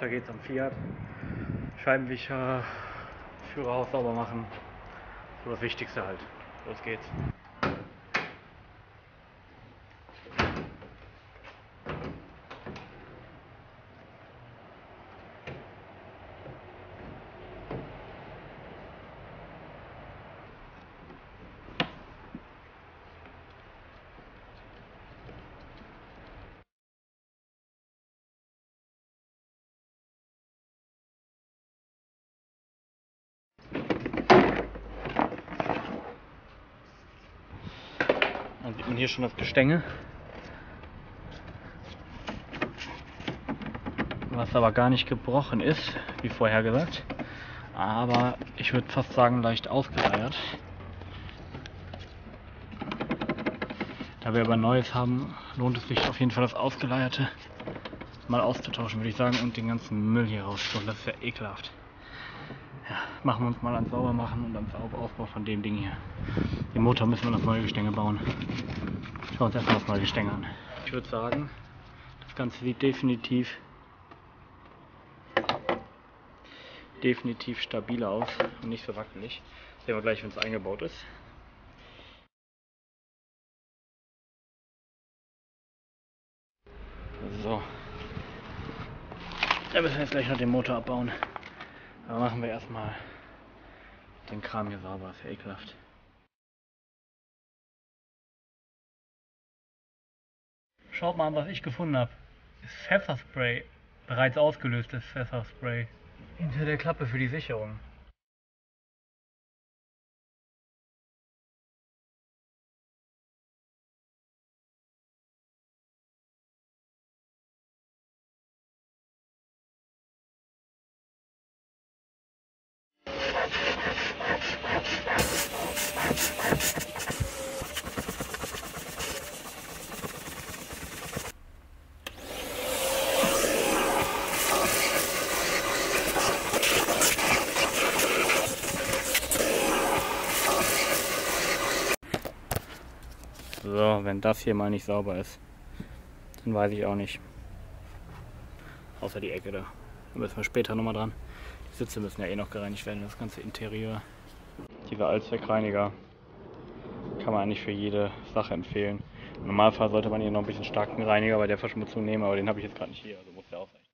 weiter geht's am Fiat. Scheibenwischer, Führerhaus sauber machen. So das Wichtigste halt. Los geht's. Dann sieht man hier schon das Gestänge, was aber gar nicht gebrochen ist, wie vorher gesagt, aber ich würde fast sagen leicht ausgeleiert. Da wir aber Neues haben, lohnt es sich auf jeden Fall das Ausgeleierte mal auszutauschen, würde ich sagen, und den ganzen Müll hier rauszuholen. Das ist ja ekelhaft. Ja, machen wir uns mal ans Saubermachen und ans Aufbau von dem Ding hier. Den Motor müssen wir das neue Gestänge bauen. Schauen wir uns erstmal das neue Gestänge an. Ich würde sagen, das Ganze sieht definitiv stabiler aus und nicht so wackelig. Sehen wir gleich, wenn es eingebaut ist. So. Da müssen wir jetzt gleich noch den Motor abbauen. Aber machen wir erstmal den Kram hier sauber, ist ja ekelhaft. Schaut mal an, was ich gefunden habe. Ist Pfefferspray. Bereits ausgelöstes Pfefferspray. Hinter der Klappe für die Sicherung. So, wenn das hier mal nicht sauber ist, dann weiß ich auch nicht. Außer die Ecke da. Da müssen wir später nochmal dran. Die Sitze müssen ja eh noch gereinigt werden, das ganze Interieur. Dieser Allzweckreiniger kann man eigentlich für jede Sache empfehlen. Im Normalfall sollte man hier noch ein bisschen starken Reiniger bei der Verschmutzung nehmen, aber den habe ich jetzt gerade nicht hier, also muss der ausreichen.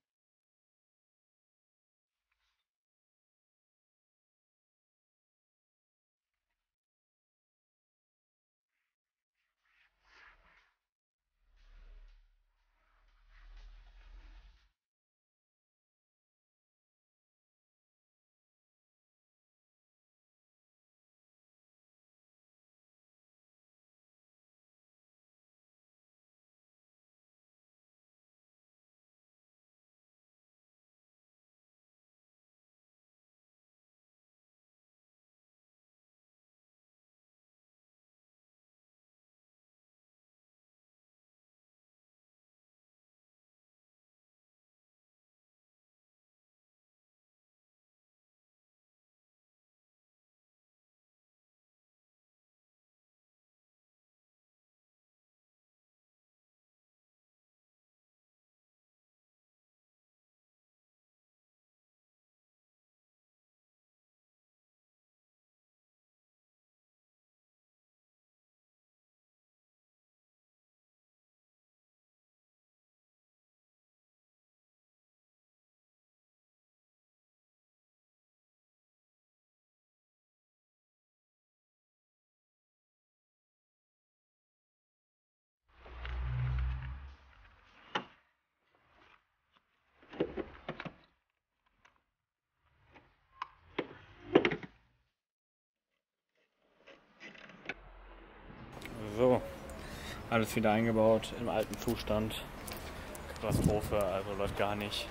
So, alles wieder eingebaut im alten Zustand. Katastrophe, also läuft gar nicht.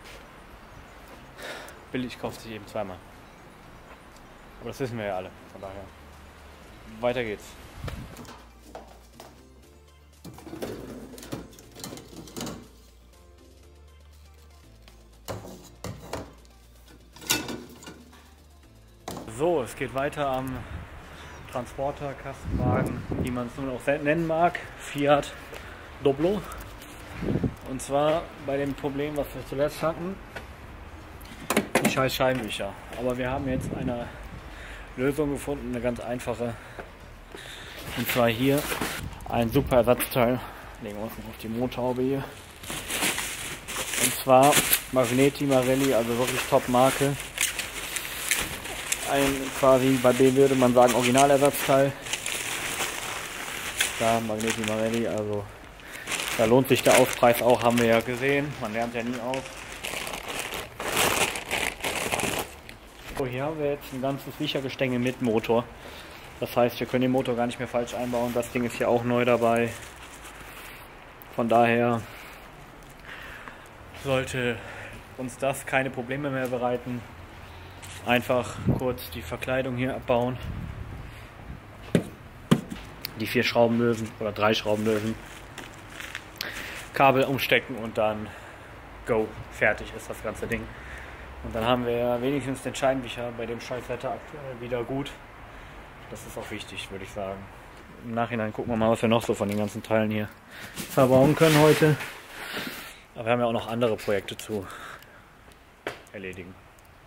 Billig kauft sich eben zweimal. Aber das wissen wir ja alle, von daher. Weiter geht's. So, es geht weiter am Transporter, Kastenwagen, wie man es nun auch nennen mag, Fiat Doblo. Und zwar bei dem Problem, was wir zuletzt hatten, scheiß Scheibenwischer. Aber wir haben jetzt eine Lösung gefunden, eine ganz einfache. Und zwar hier ein super Ersatzteil. Legen wir uns noch auf die Motorhaube hier. Und zwar Magneti Marelli, also wirklich Top-Marke. Ein quasi, bei B würde man sagen, Originalersatzteil. Da Magneti Marelli, also da lohnt sich der Aufpreis auch, haben wir ja gesehen. Man lernt ja nie aus. So, hier haben wir jetzt ein ganzes Sichergestänge mit Motor. Das heißt, wir können den Motor gar nicht mehr falsch einbauen. Das Ding ist hier auch neu dabei. Von daher sollte uns das keine Probleme mehr bereiten. Einfach kurz die Verkleidung hier abbauen. Die 4 Schrauben lösen oder 3 Schrauben lösen. Kabel umstecken und dann go. Fertig ist das ganze Ding. Und dann haben wir wenigstens den Scheibenwischer bei dem Scheißwetter aktuell wieder gut. Das ist auch wichtig, würde ich sagen. Im Nachhinein gucken wir mal, was wir noch so von den ganzen Teilen hier verbauen können heute. Aber wir haben ja auch noch andere Projekte zu erledigen.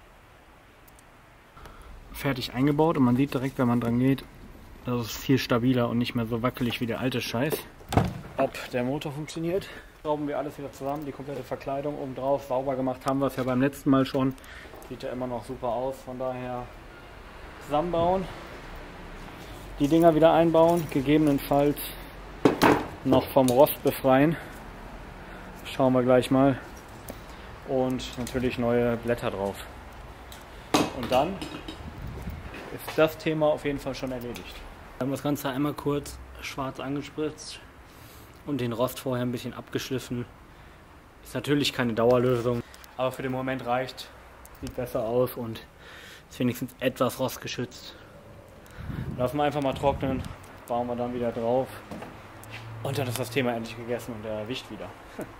Fertig eingebaut und man sieht direkt, wenn man dran geht, dass es viel stabiler und nicht mehr so wackelig wie der alte Scheiß. Ob der Motor funktioniert. Schrauben wir alles wieder zusammen, die komplette Verkleidung oben drauf. Sauber gemacht haben wir es ja beim letzten Mal schon. Sieht ja immer noch super aus, von daher zusammenbauen. Die Dinger wieder einbauen, gegebenenfalls noch vom Rost befreien. Schauen wir gleich mal. Und natürlich neue Blätter drauf. Und dann ist das Thema auf jeden Fall schon erledigt. Wir haben das Ganze einmal kurz schwarz angespritzt und den Rost vorher ein bisschen abgeschliffen. Ist natürlich keine Dauerlösung, aber für den Moment reicht. Sieht besser aus und ist wenigstens etwas rostgeschützt. Lassen wir einfach mal trocknen, bauen wir dann wieder drauf und dann ist das Thema endlich gegessen und er erwischt wieder.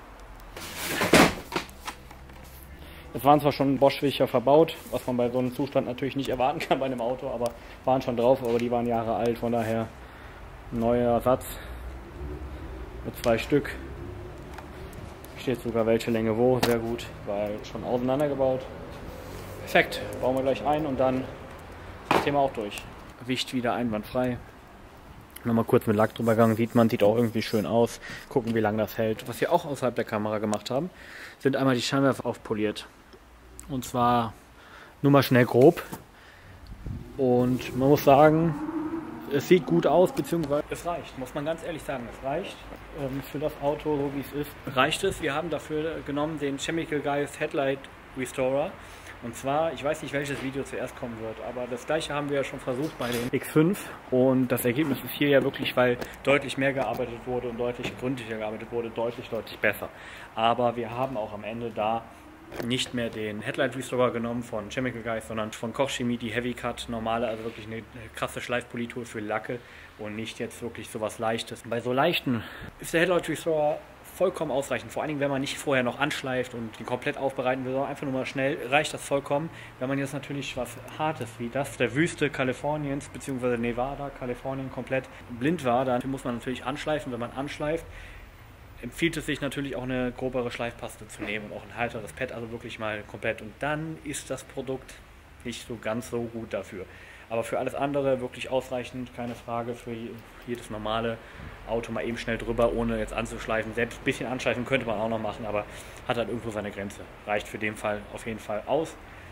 Es waren zwar schon Bosch-Wischer verbaut, was man bei so einem Zustand natürlich nicht erwarten kann bei einem Auto, aber waren schon drauf, aber die waren Jahre alt, von daher ein neuer Ersatz mit 2 Stück. Steht sogar welche Länge wo, sehr gut, weil schon auseinandergebaut. Perfekt, bauen wir gleich ein und dann ist das Thema auch durch. Wicht wieder einwandfrei. Nochmal kurz mit Lack drüber gegangen, sieht auch irgendwie schön aus. Gucken, wie lange das hält. Was wir auch außerhalb der Kamera gemacht haben, sind einmal die Scheinwerfer aufpoliert. Und zwar nur mal schnell grob. Und man muss sagen, es sieht gut aus, beziehungsweise es reicht, muss man ganz ehrlich sagen, es reicht. Für das Auto, so wie es ist, reicht es. Wir haben dafür genommen den Chemical Guys Headlight Restorer. Und zwar, ich weiß nicht, welches Video zuerst kommen wird, aber das gleiche haben wir ja schon versucht bei dem X5 und das Ergebnis ist hier ja wirklich, weil deutlich mehr gearbeitet wurde und deutlich gründlicher gearbeitet wurde, deutlich besser. Aber wir haben auch am Ende da nicht mehr den Headlight Restorer genommen von Chemical Guys, sondern von Koch Chemie die Heavy Cut normale, also wirklich eine krasse Schleifpolitur für Lacke und nicht jetzt wirklich sowas Leichtes. Bei so leichten ist der Headlight Restorer vollkommen ausreichend. Vor allen Dingen, wenn man nicht vorher noch anschleift und den komplett aufbereiten will, sondern einfach nur mal schnell, reicht das vollkommen. Wenn man jetzt natürlich was Hartes wie das der Wüste Kaliforniens bzw. Nevada, Kalifornien komplett blind war, dann muss man natürlich anschleifen. Wenn man anschleift, empfiehlt es sich natürlich auch eine grobere Schleifpaste zu nehmen und auch ein halteres Pad, also wirklich mal komplett. Und dann ist das Produkt nicht so ganz so gut dafür. Aber für alles andere wirklich ausreichend, keine Frage, für jedes normale Auto mal eben schnell drüber, ohne jetzt anzuschleifen. Selbst ein bisschen anschleifen könnte man auch noch machen, aber hat halt irgendwo seine Grenze. Reicht für den Fall auf jeden Fall aus.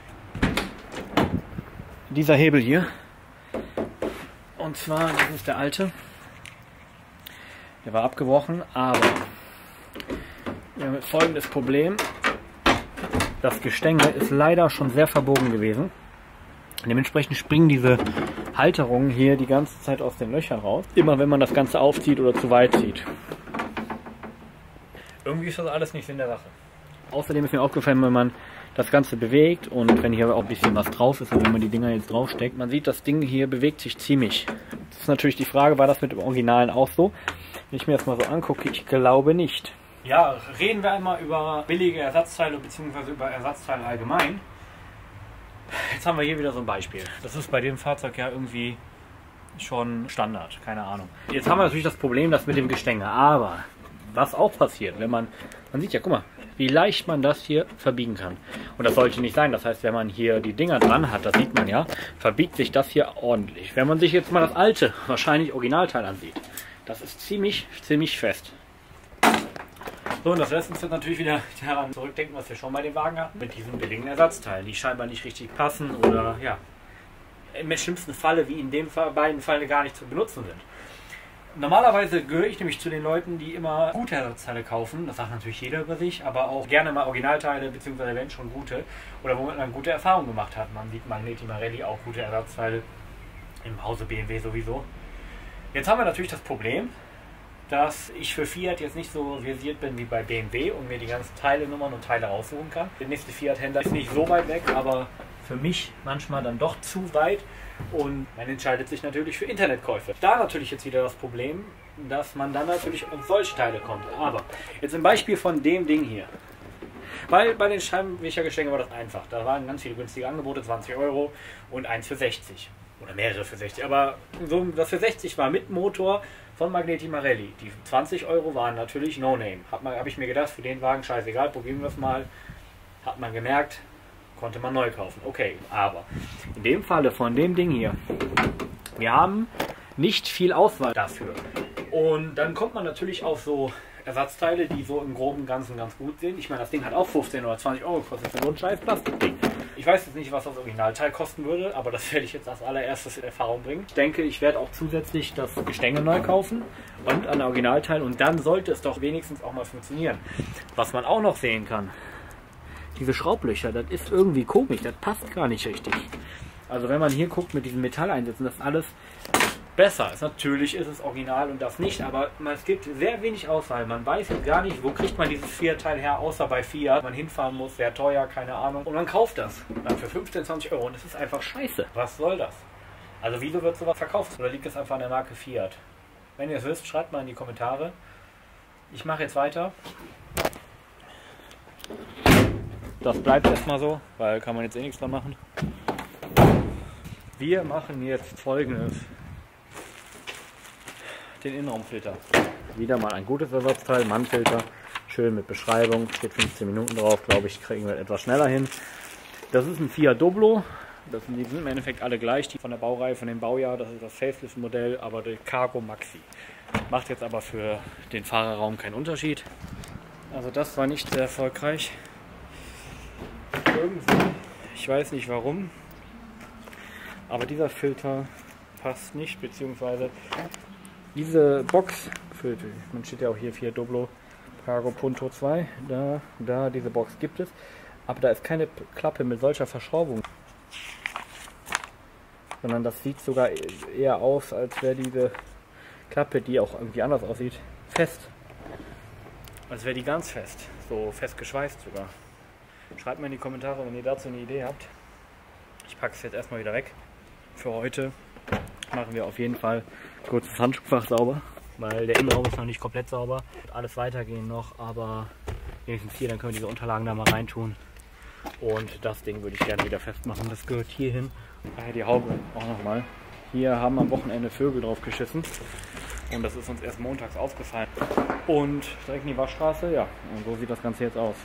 Dieser Hebel hier, und zwar, das ist der alte, der war abgebrochen, aber wir haben folgendes Problem. Das Gestänge ist leider schon sehr verbogen gewesen. Dementsprechend springen diese Halterungen hier die ganze Zeit aus den Löchern raus. Immer wenn man das Ganze aufzieht oder zu weit zieht. Irgendwie ist das alles nicht Sinn der Sache. Außerdem ist mir aufgefallen, wenn man das Ganze bewegt und wenn hier auch ein bisschen was drauf ist und wenn man die Dinger jetzt draufsteckt, man sieht, das Ding hier bewegt sich ziemlich. Das ist natürlich die Frage, war das mit dem Originalen auch so? Wenn ich mir das mal so angucke, ich glaube nicht. Ja, reden wir einmal über billige Ersatzteile bzw. über Ersatzteile allgemein. Jetzt haben wir hier wieder so ein Beispiel. Das ist bei dem Fahrzeug ja irgendwie schon Standard, keine Ahnung. Jetzt haben wir natürlich das Problem, das mit dem Gestänge. Aber was auch passiert, wenn man sieht ja, guck mal, wie leicht man das hier verbiegen kann. Und das sollte nicht sein. Das heißt, wenn man hier die Dinger dran hat, das sieht man ja, verbiegt sich das hier ordentlich. Wenn man sich jetzt mal das alte, wahrscheinlich Originalteil ansieht, das ist ziemlich fest. So, und das lässt uns jetzt natürlich wieder daran zurückdenken, was wir schon bei dem Wagen hatten, mit diesen billigen Ersatzteilen, die scheinbar nicht richtig passen oder ja, im schlimmsten Falle, wie in den beiden Fällen, gar nicht zu benutzen sind. Normalerweise gehöre ich nämlich zu den Leuten, die immer gute Ersatzteile kaufen. Das sagt natürlich jeder über sich, aber auch gerne mal Originalteile, beziehungsweise wenn schon gute, oder womit man gute Erfahrungen gemacht hat. Man sieht Magneti Marelli auch gute Ersatzteile, im Hause BMW sowieso. Jetzt haben wir natürlich das Problem, dass ich für Fiat jetzt nicht so versiert bin wie bei BMW und mir die ganzen Teilenummern und Teile raussuchen kann. Der nächste Fiat-Händler ist nicht so weit weg, aber für mich manchmal dann doch zu weit. Und man entscheidet sich natürlich für Internetkäufe. Da natürlich jetzt wieder das Problem, dass man dann natürlich auf solche Teile kommt. Aber jetzt im Beispiel von dem Ding hier. Weil bei den Scheibenwischergestängen war das einfach. Da waren ganz viele günstige Angebote, 20 Euro und eins für 60. Oder mehrere für 60. Aber so, das für 60 war mit Motor von Magneti Marelli. Die 20 Euro waren natürlich No-Name. Hab ich mir gedacht, für den Wagen scheißegal, probieren wir es mal. Hat man gemerkt, konnte man neu kaufen. Okay, aber in dem Falle von dem Ding hier, wir haben nicht viel Auswahl dafür. Und dann kommt man natürlich auf so Ersatzteile, die so im groben Ganzen ganz gut sind. Ich meine, das Ding hat auch 15 oder 20 Euro gekostet für so ein scheiß Plastikding. Ich weiß jetzt nicht, was das Originalteil kosten würde, aber das werde ich jetzt als allererstes in Erfahrung bringen. Ich denke, ich werde auch zusätzlich das Gestänge neu kaufen und ein Originalteil und dann sollte es doch wenigstens auch mal funktionieren. Was man auch noch sehen kann, diese Schraublöcher, das ist irgendwie komisch, das passt gar nicht richtig. Also wenn man hier guckt mit diesen Metalleinsätzen, das ist alles besser. Natürlich ist es original und das nicht, aber es gibt sehr wenig Auswahl. Man weiß jetzt gar nicht, wo kriegt man dieses Fiat-Teil her, außer bei Fiat. Man hinfahren muss, sehr teuer, keine Ahnung. Und man kauft das dann für 15, 20 Euro und es ist einfach scheiße. Was soll das? Also wieso wird sowas verkauft? Oder liegt es einfach an der Marke Fiat? Wenn ihr es wisst, schreibt mal in die Kommentare. Ich mache jetzt weiter. Das bleibt erstmal so, weil kann man jetzt eh nichts dran machen. Wir machen jetzt Folgendes. Den Innenraumfilter. Wieder mal ein gutes Ersatzteil, Mannfilter. Schön mit Beschreibung, steht 15 Minuten drauf, glaube ich, kriegen wir etwas schneller hin. Das ist ein Fiat Doblo. Die sind im Endeffekt alle gleich, die von der Baureihe, von dem Baujahr. Das ist das Facelift-Modell, aber der Cargo Maxi. Macht jetzt aber für den Fahrerraum keinen Unterschied. Also das war nicht sehr erfolgreich. Irgendwie, ich weiß nicht warum, aber dieser Filter passt nicht, beziehungsweise diese Box, man steht ja auch hier Fiat Doblo Cargo Punto 2, da diese Box gibt es, aber da ist keine Klappe mit solcher Verschraubung, sondern das sieht sogar eher aus, als wäre diese Klappe, die auch irgendwie anders aussieht, fest, als wäre die ganz fest, so fest geschweißt sogar. Schreibt mir in die Kommentare, wenn ihr dazu eine Idee habt. Ich packe es jetzt erstmal wieder weg. Für heute machen wir auf jeden Fall kurz das Handschuhfach sauber, weil der Innenraum ist noch nicht komplett sauber. Wird alles weitergehen noch, aber wenigstens hier, dann können wir diese Unterlagen da mal reintun. Und das Ding würde ich gerne wieder festmachen. Das gehört hier hin. Die Haube auch nochmal. Hier haben am Wochenende Vögel drauf geschissen. Und das ist uns erst montags aufgefallen. Und direkt in die Waschstraße, ja. Und so sieht das Ganze jetzt aus.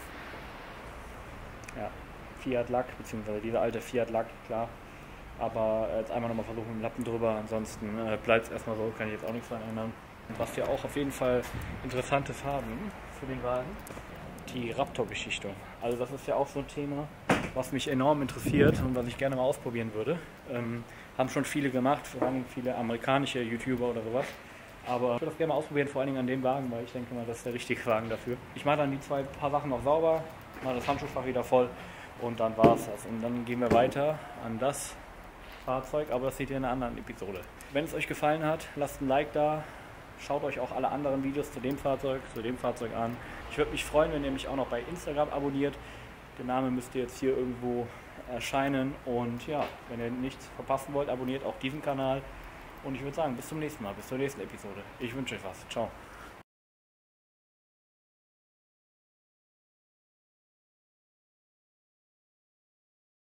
Ja, Fiat Lack, beziehungsweise dieser alte Fiat Lack, klar. Aber jetzt einmal nochmal versuchen mit dem Lappen drüber, ansonsten bleibt es erstmal so, kann ich jetzt auch nichts dran ändern. Was ja auch auf jeden Fall interessante Farben für den Wagen, die Raptor-Beschichtung. Also das ist ja auch so ein Thema, was mich enorm interessiert und was ich gerne mal ausprobieren würde. Haben schon viele gemacht, vor allem viele amerikanische YouTuber oder sowas. Aber ich würde das gerne mal ausprobieren, vor allen Dingen an dem Wagen, weil ich denke mal, das ist der richtige Wagen dafür. Ich mache dann die paar Sachen noch sauber, mache das Handschuhfach wieder voll und dann war es das. Und dann gehen wir weiter an das Fahrzeug, aber das seht ihr in einer anderen Episode. Wenn es euch gefallen hat, lasst ein Like da. Schaut euch auch alle anderen Videos zu dem Fahrzeug an. Ich würde mich freuen, wenn ihr mich auch noch bei Instagram abonniert. Der Name müsste jetzt hier irgendwo erscheinen. Und ja, wenn ihr nichts verpassen wollt, abonniert auch diesen Kanal. Und ich würde sagen, bis zum nächsten Mal, bis zur nächsten Episode. Ich wünsche euch was. Ciao.